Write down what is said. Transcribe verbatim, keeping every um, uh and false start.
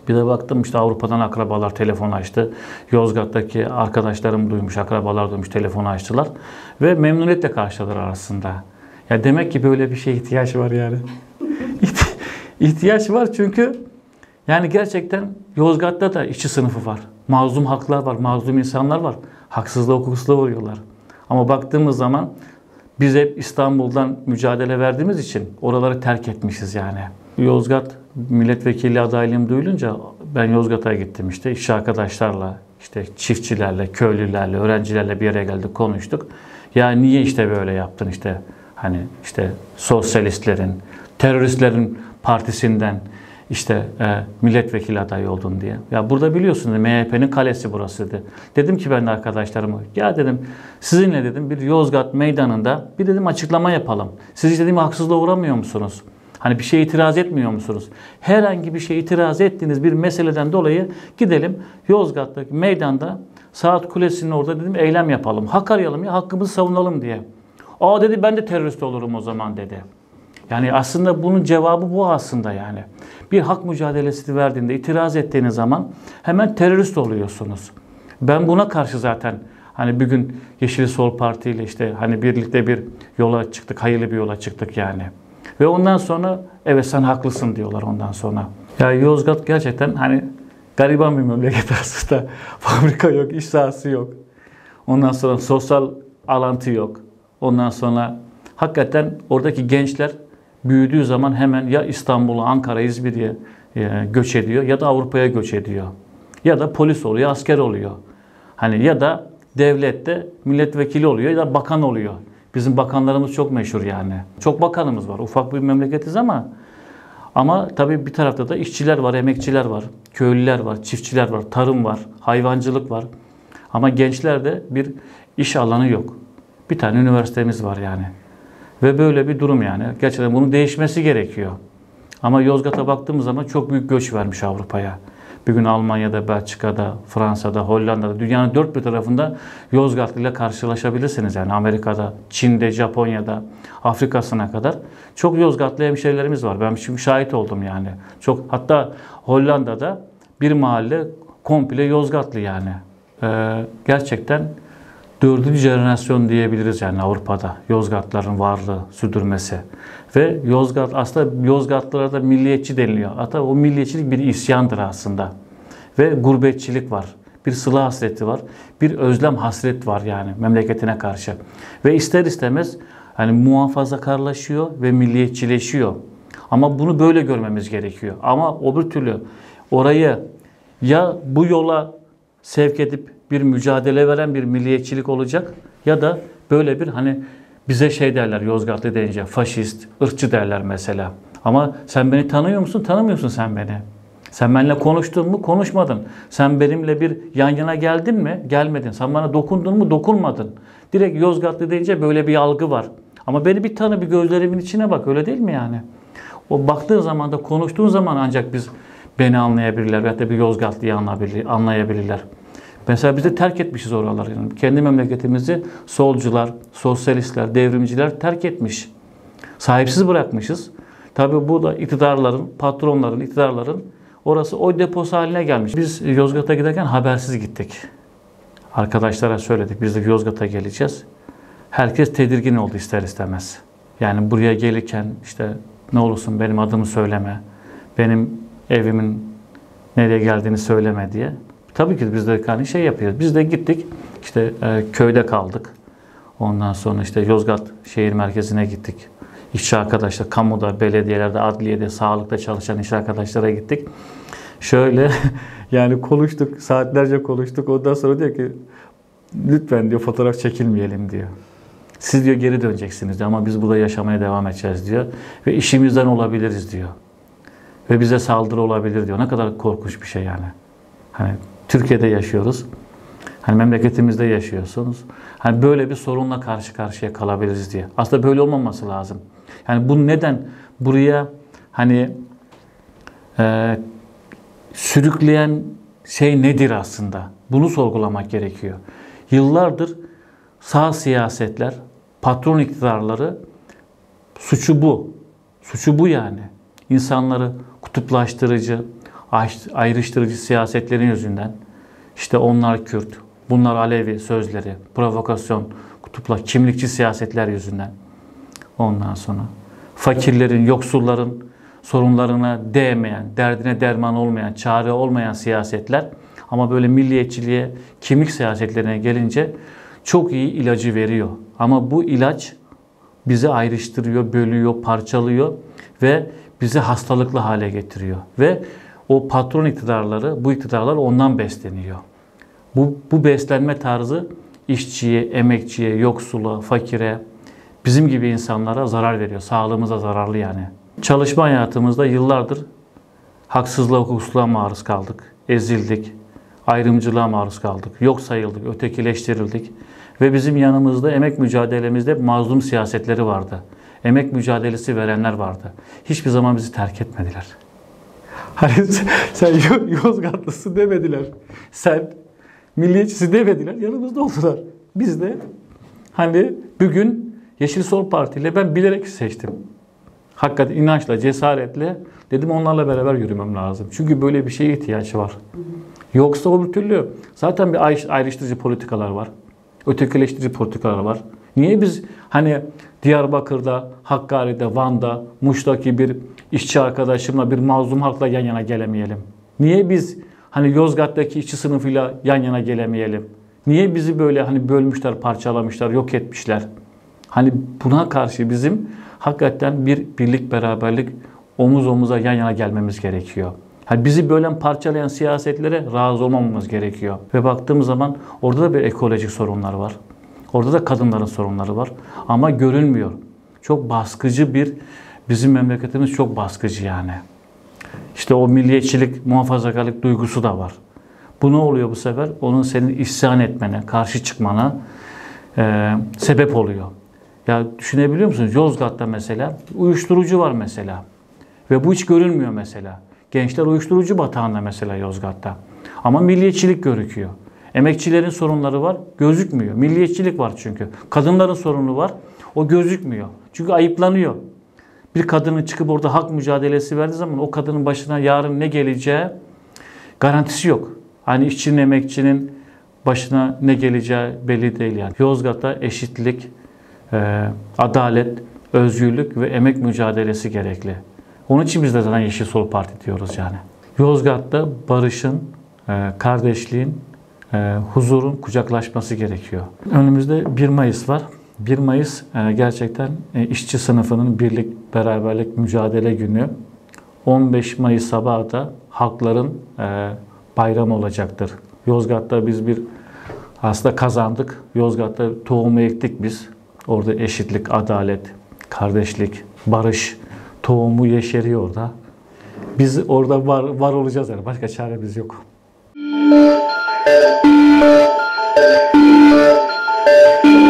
Bir de baktım işte Avrupa'dan akrabalar telefon açtı. Yozgat'taki arkadaşlarım duymuş, akrabalar duymuş, telefonu açtılar. Ve memnuniyetle karşıladılar arasında. Ya demek ki böyle bir şeye ihtiyaç var yani. İhtiyaç var çünkü yani gerçekten Yozgat'ta da işçi sınıfı var. Mazlum halklar var, mazlum insanlar var. Haksızlığa, hukuksuzluğa uğruyorlar. Ama baktığımız zaman biz hep İstanbul'dan mücadele verdiğimiz için oraları terk etmişiz yani. Yozgat milletvekili adaylığım duyulunca ben Yozgat'a gittim işte işçi arkadaşlarla, işte çiftçilerle, köylülerle, öğrencilerle bir yere geldik, konuştuk. Ya niye işte böyle yaptın işte hani işte sosyalistlerin, teröristlerin partisinden işte e, milletvekili adayı oldun diye. Ya burada biliyorsunuz M H P'nin kalesi burası dedi. Dedim ki ben de arkadaşlarıma ya dedim sizinle dedim bir Yozgat meydanında bir dedim açıklama yapalım. Siz dedim haksızlığa uğramıyor musunuz? Hani bir şeye itiraz etmiyor musunuz? Herhangi bir şeye itiraz ettiğiniz bir meseleden dolayı gidelim Yozgat'taki meydanda Saat Kulesi'nin orada dedim eylem yapalım. Hak arayalım ya hakkımızı savunalım diye. Aa dedi ben de terörist olurum o zaman dedi. Yani aslında bunun cevabı bu aslında yani. Bir hak mücadelesi verdiğinde itiraz ettiğiniz zaman hemen terörist oluyorsunuz. Ben buna karşı zaten hani bir gün Yeşil Sol Parti ile işte hani birlikte bir yola çıktık, hayırlı bir yola çıktık yani. Ve ondan sonra evet sen haklısın diyorlar ondan sonra. Ya Yozgat gerçekten hani gariban bir memleket aslında. Fabrika yok, iş sahası yok. Ondan sonra sosyal alantı yok. Ondan sonra hakikaten oradaki gençler büyüdüğü zaman hemen ya İstanbul'a, Ankara, İzmir'e göç ediyor ya da Avrupa'ya göç ediyor. Ya da polis oluyor, asker oluyor. Hani ya da devlette milletvekili oluyor ya da bakan oluyor. Bizim bakanlarımız çok meşhur yani. Çok bakanımız var. Ufak bir memleketiz ama ama tabii bir tarafta da işçiler var, emekçiler var, köylüler var, çiftçiler var, tarım var, hayvancılık var. Ama gençlerde bir iş alanı yok. Bir tane üniversitemiz var yani. Ve böyle bir durum yani. Gerçekten bunun değişmesi gerekiyor. Ama Yozgat'a baktığımız zaman çok büyük göç vermiş Avrupa'ya. Bir gün Almanya'da, Belçika'da, Fransa'da, Hollanda'da, dünyanın dört bir tarafında Yozgatlı ile karşılaşabilirsiniz. Yani Amerika'da, Çin'de, Japonya'da, Afrika'sına kadar çok Yozgatlı hemşehrilerimiz var. Ben şimdi şahit oldum yani. Çok, hatta Hollanda'da bir mahalle komple Yozgatlı yani. Ee, gerçekten dördüncü jenerasyon diyebiliriz yani Avrupa'da Yozgatlıların varlığı sürdürmesi. Ve Yozgat aslında Yozgatlılara da milliyetçi deniliyor. Hatta o milliyetçilik bir isyandır aslında. Ve gurbetçilik var. Bir sıla hasreti var. Bir özlem hasret var yani memleketine karşı. Ve ister istemez hani muhafazakarlaşıyor ve milliyetçileşiyor. Ama bunu böyle görmemiz gerekiyor. Ama öbür türlü orayı ya bu yola sevk edip bir mücadele veren bir milliyetçilik olacak ya da böyle bir hani bize şey derler Yozgatlı deyince faşist, ırkçı derler mesela. Ama sen beni tanıyor musun? Tanımıyorsun sen beni. Sen benimle konuştun mu? Konuşmadın. Sen benimle bir yan yana geldin mi? Gelmedin. Sen bana dokundun mu? Dokunmadın. Direkt Yozgatlı deyince böyle bir algı var. Ama beni bir tanı, bir gözlerimin içine bak. Öyle değil mi yani? O baktığın zaman da konuştuğun zaman ancak biz beni anlayabilirler veyahut da bir Yozgatlıyı anlayabilirler. Mesela biz de terk etmişiz oraları. Yani kendi memleketimizi solcular, sosyalistler, devrimciler terk etmiş. Sahipsiz bırakmışız. Tabii bu da iktidarların, patronların, iktidarların orası oy deposu haline gelmiş. Biz Yozgat'a giderken habersiz gittik. Arkadaşlara söyledik. Biz de Yozgat'a geleceğiz. Herkes tedirgin oldu ister istemez. Yani buraya gelirken işte ne olursun benim adımı söyleme, benim evimin nereye geldiğini söyleme diye. Tabii ki biz de hani şey yapıyoruz. Biz de gittik. İşte e, köyde kaldık. Ondan sonra işte Yozgat şehir merkezine gittik. İşçi arkadaşlar, kamuda, belediyelerde, adliyede, sağlıkta çalışan iş arkadaşlara gittik. Şöyle yani konuştuk, saatlerce konuştuk. Ondan sonra diyor ki lütfen diyor fotoğraf çekilmeyelim diyor. Siz diyor geri döneceksiniz diyor ama biz burada yaşamaya devam edeceğiz diyor. Ve işimizden olabiliriz diyor. Ve bize saldırı olabilir diyor. Ne kadar korkunç bir şey yani. Hani Türkiye'de yaşıyoruz. Hani memleketimizde yaşıyorsunuz. Hani böyle bir sorunla karşı karşıya kalabiliriz diye. Aslında böyle olmaması lazım. Yani bu neden buraya hani e, sürükleyen şey nedir aslında? Bunu sorgulamak gerekiyor. Yıllardır sağ siyasetler, patron iktidarları suçu bu. Suçu bu yani. İnsanları kutuplaştırıcı, ayrıştırıcı siyasetlerin yüzünden, işte onlar Kürt, bunlar Alevi sözleri, provokasyon, kutupla kimlikçi siyasetler yüzünden. Ondan sonra fakirlerin, yoksulların sorunlarına değmeyen, derdine derman olmayan, çare olmayan siyasetler, ama böyle milliyetçiliğe, kimlik siyasetlerine gelince çok iyi ilacı veriyor. Ama bu ilaç bizi ayrıştırıyor, bölüyor, parçalıyor ve bizi hastalıklı hale getiriyor. Ve o patron iktidarları, bu iktidarlar ondan besleniyor. Bu, bu beslenme tarzı işçiye, emekçiye, yoksula, fakire, bizim gibi insanlara zarar veriyor. Sağlığımıza zararlı yani. Çalışma hayatımızda yıllardır haksızlığa, hukuksuzluğa maruz kaldık. Ezildik, ayrımcılığa maruz kaldık. Yok sayıldık, ötekileştirildik. Ve bizim yanımızda emek mücadelemizde mazlum siyasetleri vardı. Emek mücadelesi verenler vardı. Hiçbir zaman bizi terk etmediler. Hani sen Yozgatlısın demediler. Sen milliyetçisi demediler. Yanımızda oldular. Biz de hani bugün Yeşil Sol Parti ile ben bilerek seçtim. Hakikaten inançla, cesaretle dedim onlarla beraber yürümem lazım. Çünkü böyle bir şeye ihtiyaç var. Yoksa öbür türlü zaten bir ayrıştırıcı politikalar var. Ötekileştirici politikalar var. Niye biz hani Diyarbakır'da, Hakkari'de, Van'da, Muş'taki bir işçi arkadaşımla, bir mazlum halkla yan yana gelemeyelim? Niye biz hani Yozgat'taki işçi sınıfıyla yan yana gelemeyelim? Niye bizi böyle hani bölmüşler, parçalamışlar, yok etmişler? Hani buna karşı bizim hakikaten bir birlik, beraberlik, omuz omuza yan yana gelmemiz gerekiyor. Hani bizi bölen, parçalayan siyasetlere razı olmamamız gerekiyor. Ve baktığımız zaman orada da bir ekolojik sorunlar var. Orada da kadınların sorunları var. Ama görünmüyor. Çok baskıcı bir, bizim memleketimiz çok baskıcı yani. İşte o milliyetçilik, muhafazakarlık duygusu da var. Bu ne oluyor bu sefer? Onun senin isyan etmene, karşı çıkmana e, sebep oluyor. Ya düşünebiliyor musunuz? Yozgat'ta mesela uyuşturucu var mesela. Ve bu hiç görünmüyor mesela. Gençler uyuşturucu batağında mesela Yozgat'ta. Ama milliyetçilik gözüküyor. Emekçilerin sorunları var, gözükmüyor. Milliyetçilik var çünkü. Kadınların sorunu var, o gözükmüyor. Çünkü ayıplanıyor. Bir kadının çıkıp orada hak mücadelesi verdiği zaman o kadının başına yarın ne geleceği garantisi yok. Hani işçinin, emekçinin başına ne geleceği belli değil yani. Yozgat'ta eşitlik, adalet, özgürlük ve emek mücadelesi gerekli. Onun için biz de zaten Yeşil Sol Parti diyoruz yani. Yozgat'ta barışın, kardeşliğin, huzurun kucaklaşması gerekiyor. Önümüzde bir Mayıs var. bir Mayıs gerçekten işçi sınıfının birlik, beraberlik, mücadele günü. on beş Mayıs sabahı da halkların bayramı olacaktır. Yozgat'ta biz bir aslında kazandık. Yozgat'ta tohumu ektik biz. Orada eşitlik, adalet, kardeşlik, barış tohumu yeşeriyor orada. Biz orada var, var olacağız yani. Başka çaremiz yok.